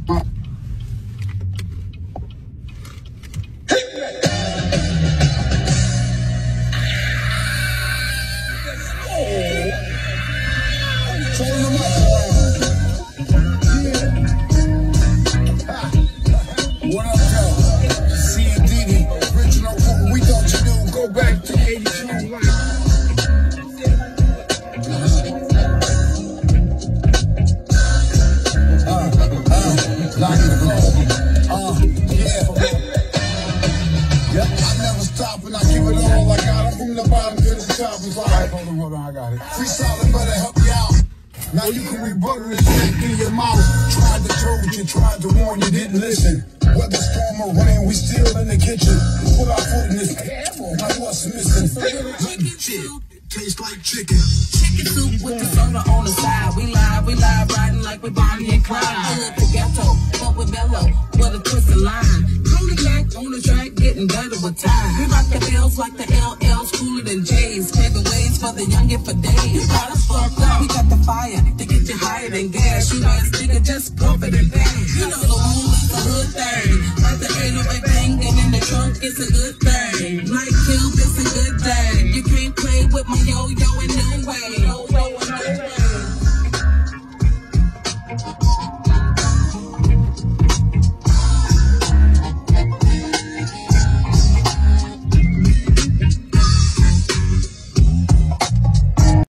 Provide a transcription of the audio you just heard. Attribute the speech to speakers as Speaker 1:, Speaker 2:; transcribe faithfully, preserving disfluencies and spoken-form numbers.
Speaker 1: What up, though? C and D D, original what we thought you knew. Go back to eighty-two. Uh, uh, like the flow. Uh, yeah. Yep, I never stop and I give it all. I got it from the bottom to the top. It's like, hold on, hold on, I got it. Freestyling better help you out. Now you can rebuttal the shit in your mouth. Tried to told you, tried to warn you, didn't listen. Whether storm or rain, we still in the kitchen. Put our foot in this camel. Now what's missing? Shit, tastes like chicken.
Speaker 2: Chicken soup with the soda on the side. We live, we live, riding like we Bonnie and Clyde. Hood to ghetto, but with mellow, with a twist of line. Tony Mac on the track, getting better with time. We rock the bills like the L Ls, cooler than J's. Heavyweights for the youngin' for days. Got us fucked up. We got the fire to get you higher than gas. You ass nigga, just pump it and bang. You know the rule is the hood thing. Like the eight oh eight bang, and in the trunk, it's a good thing.